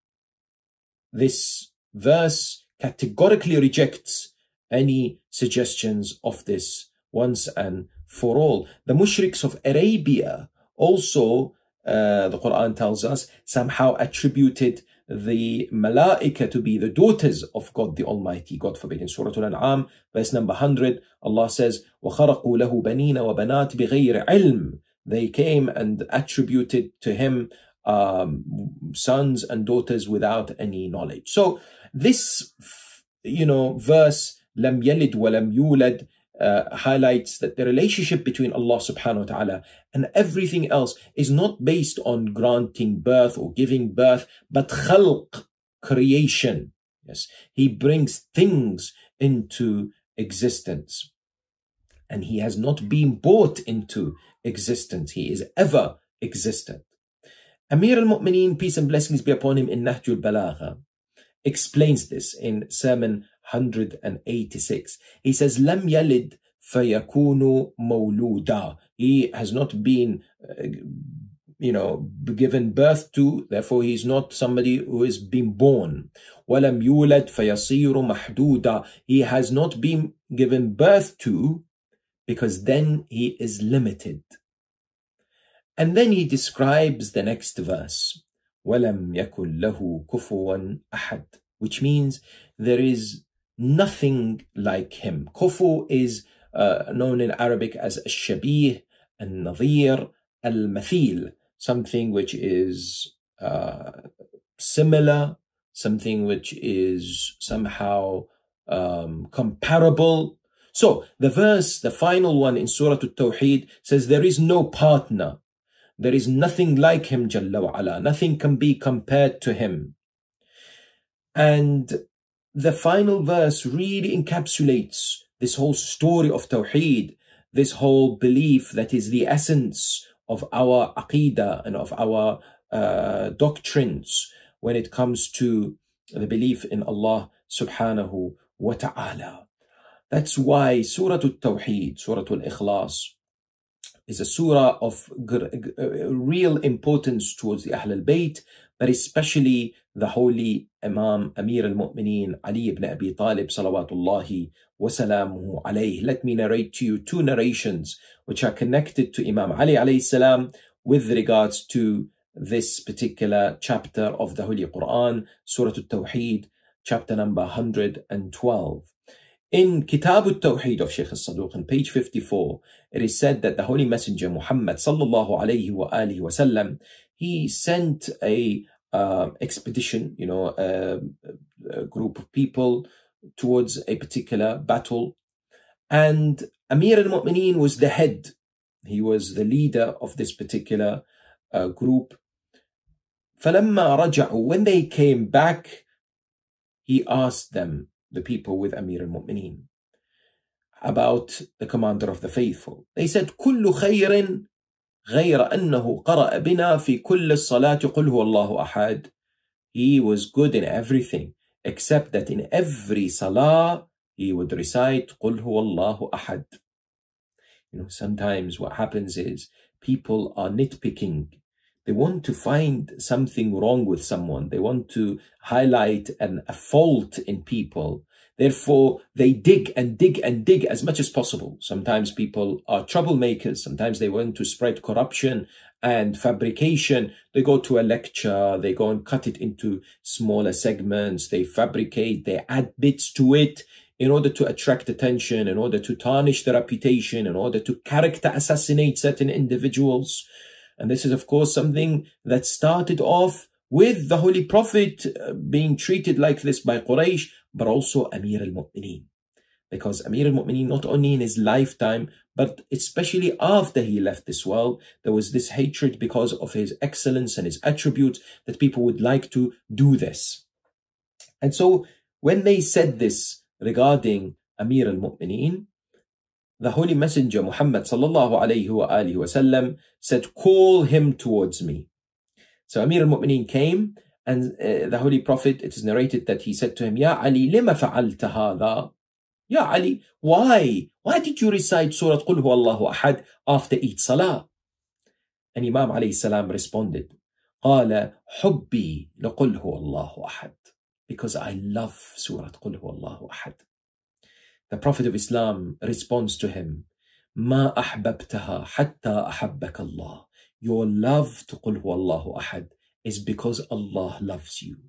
This verse categorically rejects any suggestions of this once and for all. The mushriks of Arabia also, the Quran tells us, somehow attributed the malaika to be the daughters of God the Almighty, God forbid. In Surah Al-An'am, verse number 100, Allah says, وَخَرَقُوا لَهُ بَنِينَ وَبَنَاتِ بِغَيْرِ عِلْمٍ. They came and attributed to him sons and daughters without any knowledge. So this, verse, لَمْ يَلِدْ وَلَمْ يُولَدْ, highlights that the relationship between Allah subhanahu wa ta'ala and everything else is not based on granting birth or giving birth, but khalq, creation. Yes, He brings things into existence. And He has not been brought into existence. He is ever existent. Amir al-Mu'mineen, peace and blessings be upon him, in Nahj al-Balagha, explains this in Sermon 186. He says, Lam yalid fayakunu mawluda. He has not been, given birth to, therefore he is not somebody who is being born. Walam yulad fayasiru mahduda. He has not been given birth to, because then he is limited. And then he describes the next verse, وَلَمْ يَكُنْ لَهُ كُفُوًا أَحَدٍ, which means there is nothing like him. Kufu is known in Arabic as al-shabih, al-nadhir, al-mathil, something which is similar, something which is somehow comparable. So the verse, the final one in Surah Al-Tawheed, says there is no partner. There is nothing like him, Jalla wa Ala. Nothing can be compared to him. And the final verse really encapsulates this whole story of Tawheed, this whole belief that is the essence of our Aqidah and of our doctrines when it comes to the belief in Allah subhanahu wa ta'ala. That's why Surah Al-Tawheed, Surah Al-Ikhlas, is a surah of real importance towards the Ahl al-Bayt, but especially the holy Imam Amir al-Mu'mineen Ali ibn Abi Talib salawatullahi wa salamuhu alayhi. Let me narrate to you two narrations which are connected to Imam Ali alayhi salam with regards to this particular chapter of the Holy Quran, Surah Al-Tawheed, chapter number 112. In Kitab al-Tawheed of Sheikh al-Saduq, on page 54, it is said that the Holy Messenger Muhammad sallallahu alayhi wa alihi wa sallam, he sent a expedition, a group of people towards a particular battle. And Amir al-Mu'mineen was the head. He was the leader of this particular group. فَلَمَّا رَجَعُوا, when they came back, he asked them, the people with Amir al-Mu'mineen, about the commander of the faithful. They said, كُلُّ خَيْرٍ غير أنه قرأ بنا في كل الصلاة قل هو الله أحد. He was good in everything, except that in every salah, he would recite قل هو الله أحد. You know, sometimes what happens is people are nitpicking. They want to find something wrong with someone. They want to highlight a fault in people. Therefore, they dig and dig and dig as much as possible. Sometimes people are troublemakers. Sometimes they want to spread corruption and fabrication. They go to a lecture. They go and cut it into smaller segments. They fabricate. They add bits to it in order to attract attention, in order to tarnish their reputation, in order to character assassinate certain individuals. And this is, of course, something that started off with the Holy Prophet being treated like this by Quraysh, but also Amir al-Mu'mineen. Because Amir al-Mu'mineen, not only in his lifetime, but especially after he left this world, there was this hatred because of his excellence and his attributes that people would like to do this. And so when they said this regarding Amir al-Mu'mineen, the Holy Messenger Muhammad sallallahu alayhi wa alihi wasallam said, call him towards me. So Amir al-Mu'mineen came, and the Holy Prophet, it is narrated that he said to him, Ya Ali, lima fa'alta hadha? Ya Ali, why? Why did you recite Surah Qul Huwa Allahu Ahad after each salah? And Imam alayhi salam responded, قال حبي لقل هو الله أحد. Because I love Surah Qul Huwa Allahu Ahad. The Prophet of Islam responds to him, ما أحببتها حتى أحبك الله. Your love to Qul Huwa Allahu Ahad is because Allah loves you.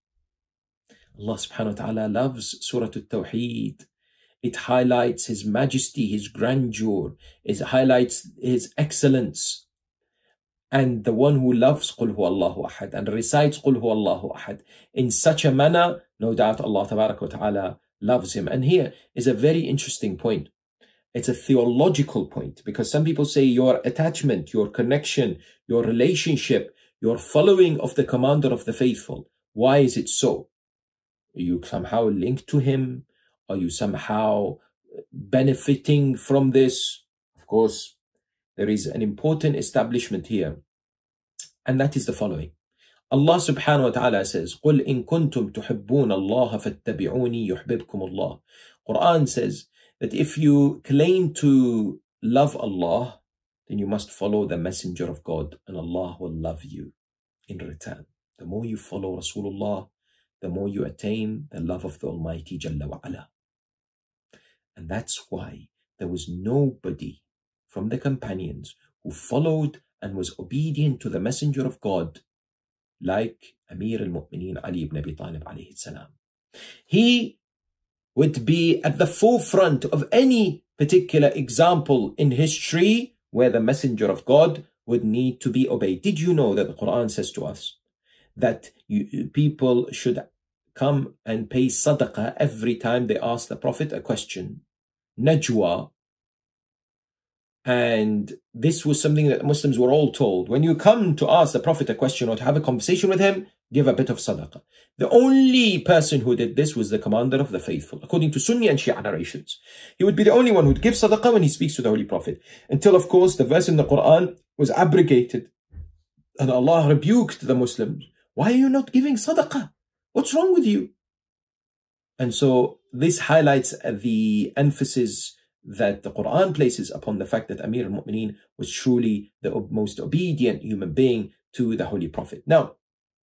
Allah subhanahu wa ta'ala loves Surah Al-Tawheed. It highlights His majesty, His grandeur. It highlights His excellence. And the one who loves Qul Huwa Allahu Ahad and recites Qul Huwa Allahu Ahad in such a manner, no doubt Allah tabarak wa ta'ala loves him. And here is a very interesting point. It's a theological point, because some people say your attachment, your connection, your relationship, your following of the commander of the faithful, why is it so? Are you somehow linked to him? Are you somehow benefiting from this? Of course, there is an important establishment here, and that is the following. Allah subhanahu wa ta'ala says, قُلْ إِن كُنْتُمْ تُحِبُّونَ اللَّهَ فَاتَّبِعُونِي يُحْبِبْكُمُ اللَّهِ. Quran says that if you claim to love Allah, then you must follow the messenger of God, and Allah will love you in return. The more you follow Rasulullah, the more you attain the love of the Almighty Jalla wa Ala. And that's why there was nobody from the companions who followed and was obedient to the messenger of God like Amir al-Mu'mineen Ali ibn Abi Talib alayhi salam. He would be at the forefront of any particular example in history where the messenger of God would need to be obeyed. Did you know that the Quran says to us that people should come and pay sadaqah every time they ask the Prophet a question? Najwa. And this was something that Muslims were all told. When you come to ask the Prophet a question or to have a conversation with him, give a bit of sadaqah. The only person who did this was the commander of the faithful, according to Sunni and Shia narrations. He would be the only one who would give sadaqah when he speaks to the Holy Prophet. Until, of course, the verse in the Quran was abrogated. And Allah rebuked the Muslims. Why are you not giving sadaqah? What's wrong with you? And so this highlights the emphasis that the Quran places upon the fact that Amir al-Mu'mineen was truly the most obedient human being to the Holy Prophet. Now,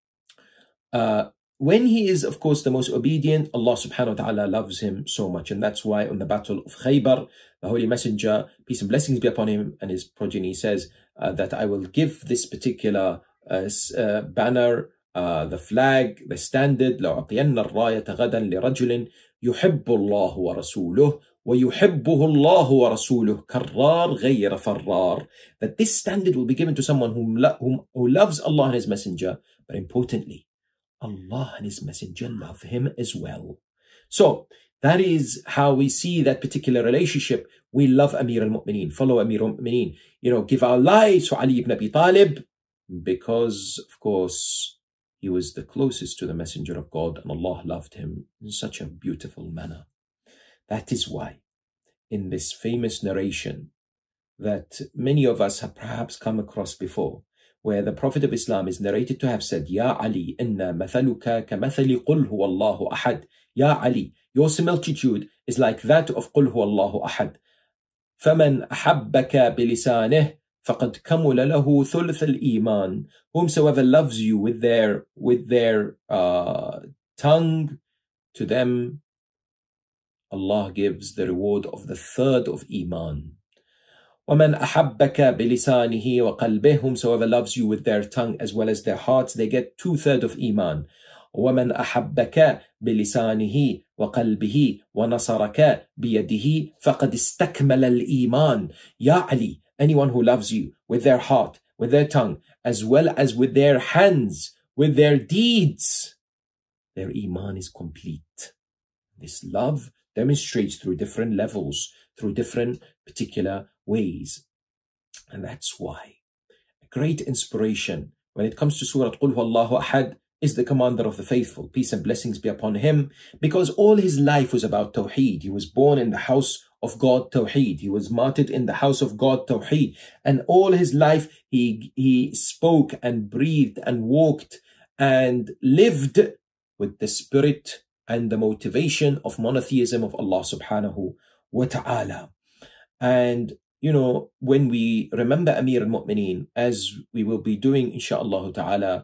when he is, of course, the most obedient, Allah subhanahu wa ta'ala loves him so much. And that's why on the Battle of Khaybar, the Holy Messenger, peace and blessings be upon him and his progeny, says that I will give this particular banner, the flag, the standard, لَأُعْطِيَنَّ الرَّايَةَ غَدًا لِرَجُلٍ يُحِبُّ اللَّهُ وَرَسُولُهُ وَيُحِبُّهُ اللَّهُ وَرَسُولُهُ كَرَّارْ غَيْرَ فَرَّارْ. That this standard will be given to someone who loves Allah and His Messenger, but importantly, Allah and His Messenger love him as well. So that is how we see that particular relationship. We love Amir al-Mu'mineen, follow Amir al-Mu'mineen, give our lives for Ali ibn Abi Talib, because, of course, he was the closest to the Messenger of God and Allah loved him in such a beautiful manner. That is why in this famous narration that many of us have perhaps come across before, where the Prophet of Islam is narrated to have said, Ya Ali, inna mathaluka kamathali qul huwa Allahu ahad. Ya Ali, your similitude is like that of qul huwa Allahu ahad. فَمَنْ أَحَبَّكَ بِلِسَانِهِ فَقَدْ كَمُلَ لَهُ ثُلْثَ الْإِيمَانِ. Whomsoever loves you with their tongue, to them Allah gives the reward of the third of Iman. وَمَنْ أَحَبَّكَ بِلِسَانِهِ وَقَلْبِهِ. Whomsoever loves you with their tongue as well as their hearts, they get 2/3 of Iman. وَمَنْ أَحَبَّكَ بِلِسَانِهِ وَقَلْبِهِ وَنَصَرَكَ بِيَدِهِ فَقَدْ اسْتَكْمَلَ الْإِيمَانِ. Ya Ali, anyone who loves you with their heart, with their tongue, as well as with their hands, with their deeds, their Iman is complete. This love demonstrates through different levels, through different particular ways. And that's why a great inspiration when it comes to Surah Qul Huwallahu Ahad is the commander of the faithful, peace and blessings be upon him, because all his life was about Tawheed. He was born in the house of God, Tawheed. He was martyred in the house of God, Tawheed. And all his life he spoke and breathed and walked and lived with the spirit and the motivation of monotheism of Allah subhanahu wa ta'ala. And you know, when we remember Amir al-Mu'mineen, as we will be doing inshaAllah ta'ala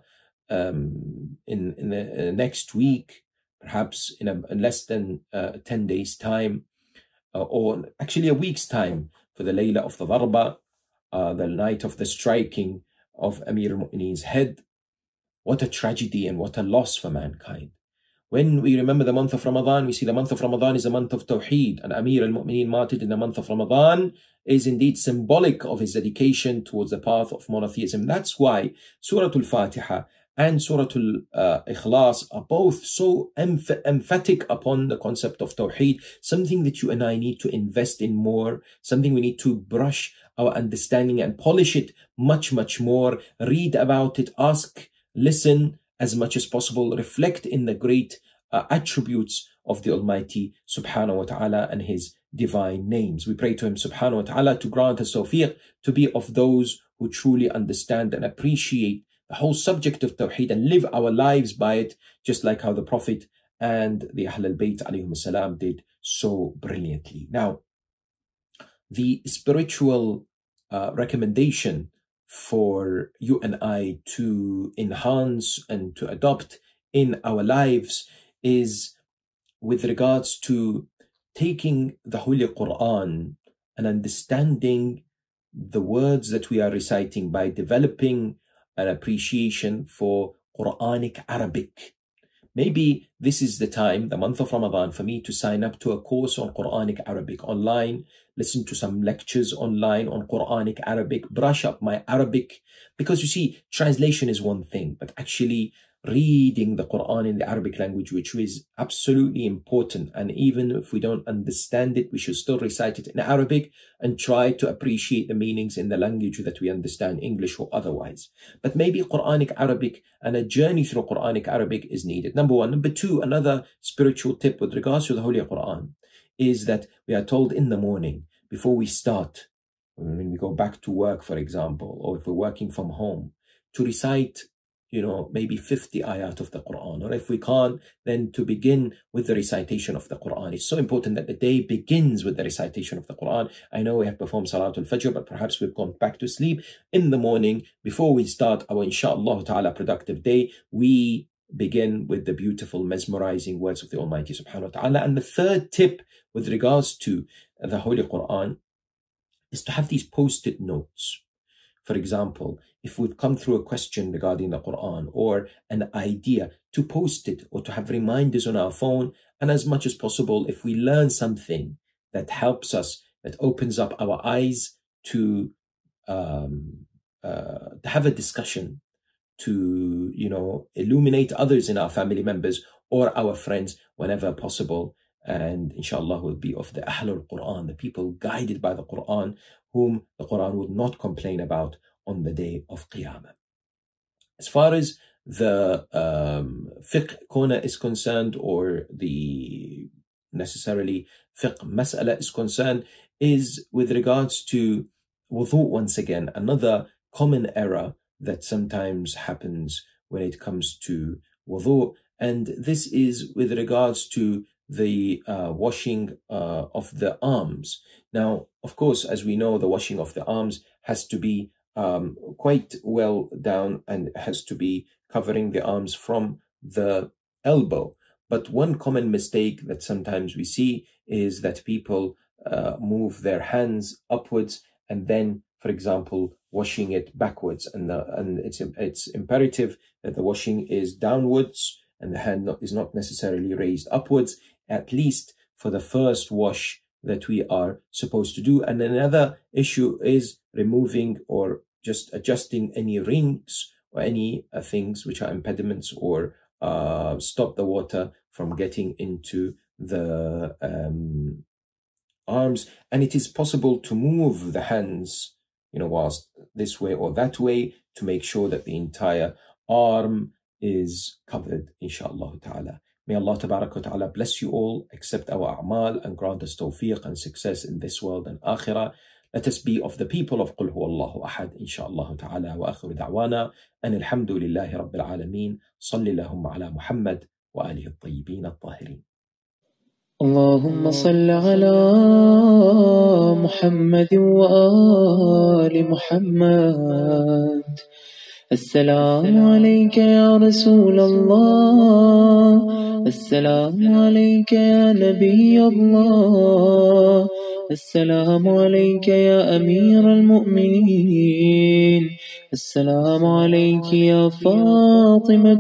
in the next week, perhaps in less than 10 days time, or actually a week's time, for the Layla of the Darba, the night of the striking of Amir al-Mu'mineen's head. What a tragedy and what a loss for mankind. When we remember the month of Ramadan, we see the month of Ramadan is a month of Tawheed, and Amir al-Mu'mineen martyred in the month of Ramadan is indeed symbolic of his dedication towards the path of monotheism. That's why Surah Al-Fatiha and Surah Al-Ikhlas are both so emphatic upon the concept of Tawheed, something that you and I need to invest in more, something we need to brush our understanding and polish it much, much more, read about it, ask, listen as much as possible, reflect in the great attributes of the Almighty subhanahu wa ta'ala and his divine names. We pray to him subhanahu wa ta'ala to grant us tawfiq to be of those who truly understand and appreciate the whole subject of Tawheed and live our lives by it, just like how the Prophet and the Ahl al-Bayt alayhim salam did so brilliantly. Now, the spiritual recommendation for you and I to enhance and to adopt in our lives is with regards to taking the Holy Quran and understanding the words that we are reciting by developing an appreciation for Quranic Arabic. Maybe this is the time, the month of Ramadan, for me to sign up to a course on Quranic Arabic online, listen to some lectures online on Quranic Arabic, brush up my Arabic. Because you see, translation is one thing, but actually reading the Quran in the Arabic language, which is absolutely important. And even if we don't understand it, we should still recite it in Arabic and try to appreciate the meanings in the language that we understand, English or otherwise. But maybe Quranic Arabic and a journey through Quranic Arabic is needed. Number one. Number two, another spiritual tip with regards to the Holy Quran is that we are told in the morning, before we start, when we go back to work, for example, or if we're working from home, to recite maybe 50 ayat of the Quran, or if we can't, then to begin with the recitation of the Quran. It's so important that the day begins with the recitation of the Quran. I know we have performed Salatul Fajr, but perhaps we've gone back to sleep. In the morning, before we start our inshaAllah ta'ala productive day, we begin with the beautiful, mesmerizing words of the Almighty subhanahu wa ta'ala. And the third tip with regards to the Holy Quran is to have these post-it notes. For example, if we've come through a question regarding the Quran or an idea, to post it or to have reminders on our phone. And as much as possible, if we learn something that helps us, that opens up our eyes to have a discussion, to illuminate others in our family members or our friends whenever possible. And inshallah will be of the Ahlul Quran, the people guided by the Quran, whom the Quran would not complain about on the day of Qiyamah. As far as the fiqh corner is concerned, or the necessarily fiqh mas'ala is concerned, is with regards to wudu, once again, another common error that sometimes happens when it comes to wudu, and this is with regards to the washing of the arms. Now, of course, as we know, the washing of the arms has to be quite well down and has to be covering the arms from the elbow. But one common mistake that sometimes we see is that people move their hands upwards and then, for example, washing it backwards. And it's imperative that the washing is downwards and the hand is not necessarily raised upwards, at least for the first wash that we are supposed to do. And another issue is removing or just adjusting any rings or any things which are impediments or stop the water from getting into the arms. And it is possible to move the hands, whilst this way or that way, to make sure that the entire arm is covered, inshallah ta'ala. May Allah tabarak wa ta'ala bless you all, accept our a'mal and grant us tawfiq and success in this world and akhirah. Let us be of the people of Qul Huwallahu Ahad, inshallah ta'ala. Wa akhiru da'wana an alhamdulillahi rabbil alameen. Salli lahumma ala Muhammad wa alihi at-tayyibin at-tahirin. اللهم صل على محمد وآل محمد. السلام عليك يا رسول الله، السلام عليك يا نبي الله، السلام عليك يا أمير المؤمنين، السلام عليك يا فاطمة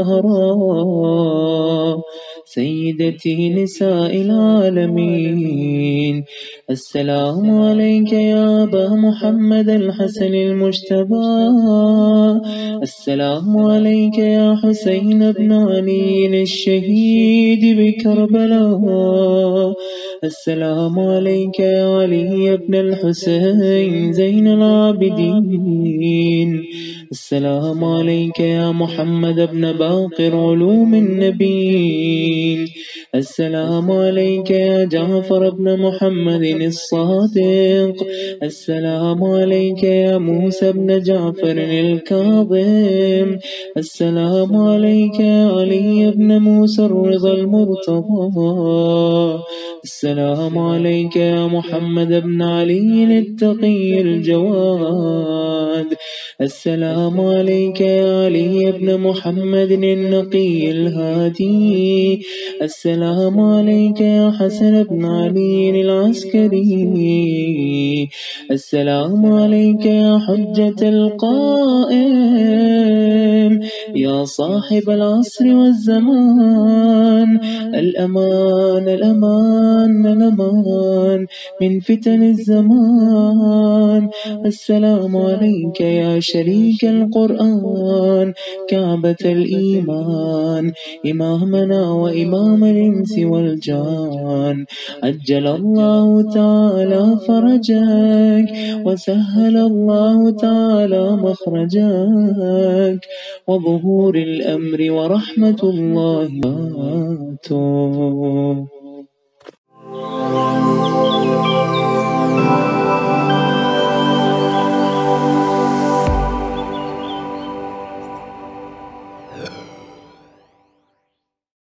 الزهراء سيدتي نساء العالمين، السلام عليك يا أبا محمد الحسن المجتبى، السلام عليك يا حسين بن علي الشهيد بكربلاء، السلام عليك يا علي بن الحسين زين العابدين، السلام عليك يا محمد بن باقر علوم النبيين، السلام عليك يا جعفر بن محمد الصادق، السلام عليك يا موسى بن جعفر الكاظم، السلام عليك يا علي بن موسى الرضا المرتضى، السلام عليك يا محمد بن علي التقي الجواد، السلام عليك يا علي بن محمد النقي الهادي، السلام عليك يا حسن بن علي العسكري، السلام عليك يا حجة القائم، يا صاحب العصر والزمان، الأمان الأمان الأمان من فتن الزمان، السلام عليك يا شريك القرآن، كعبة الإيمان، إمامنا وإمام الإنس والجان، عجل الله تعالى فرجك وسهل الله تعالى مخرجك، وظهور الأمر ورحمة الله وبركاته.